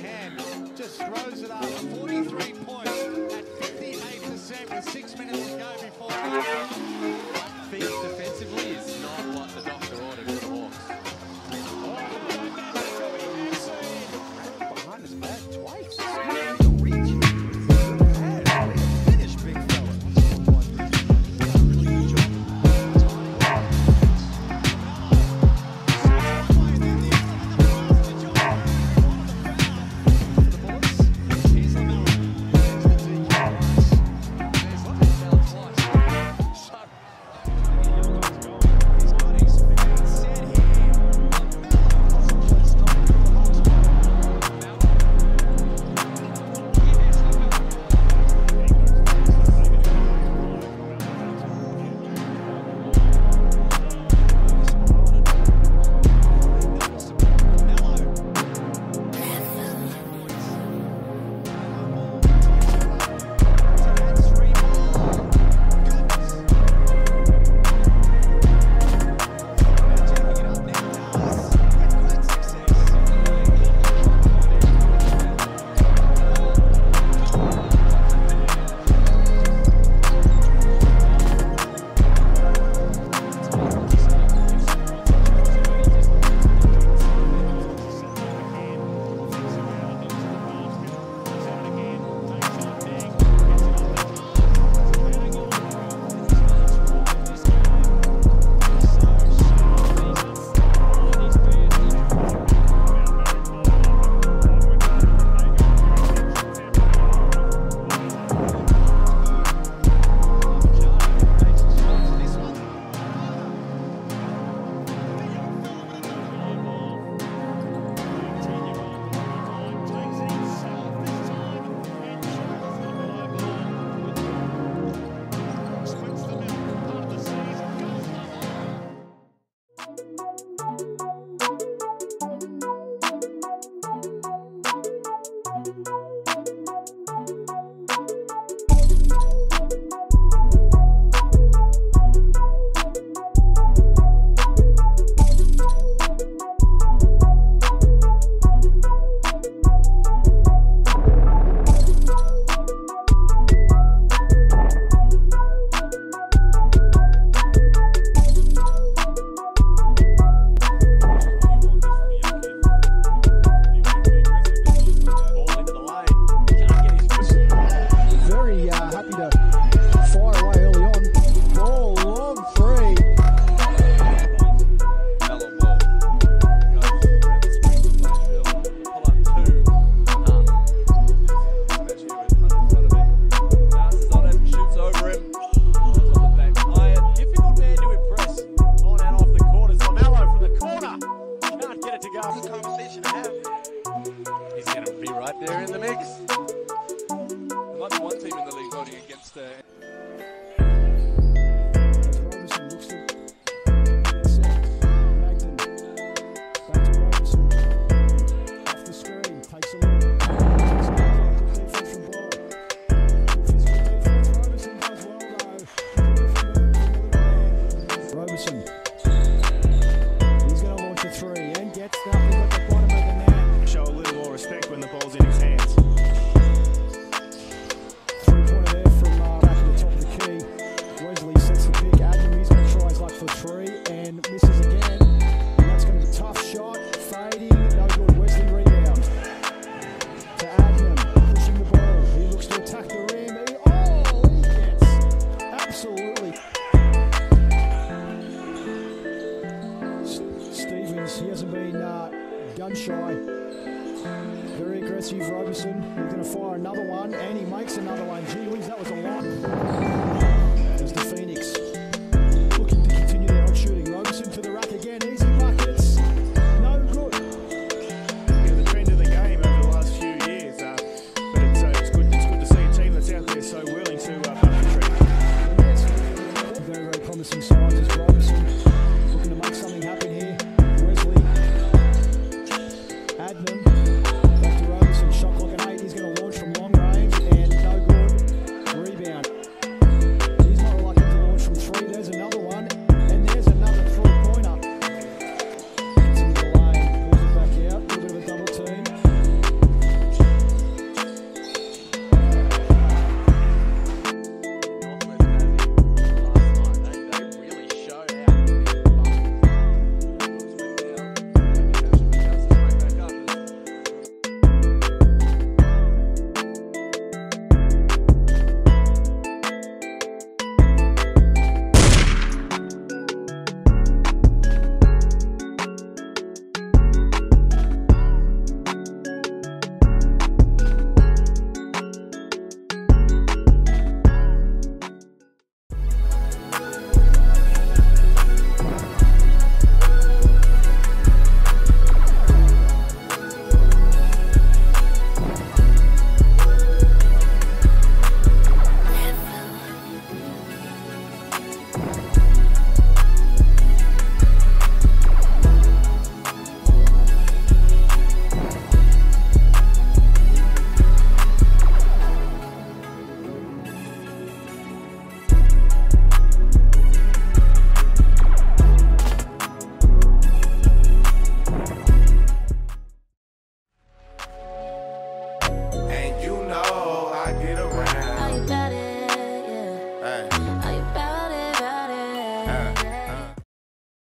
again. Just throws it up. 43 points at 58% with 6 minutes to go before that. Feet defensively is not what the doctor ordered for the Hawks. Behind his back twice. He's going to be right there in the mix. There might be one team in the league voting against He hasn't been gun shy. Very aggressive, Robertson. He's going to fire another one, and he makes another one. Gee whiz, that was a lot. There's the Phoenix. Looking to continue their hot shooting. Robertson to the rack again. Easy buckets. No good. Yeah, the trend of the game over the last few years. But it's good to see a team that's out there so willing to push the trend. Very, very promising signs as Robertson looking to make something happen here. Adnan, back to Robertson, shot clock at 8, he's going to launch from long range, and no good, rebound. He's not reluctant to launch from you know.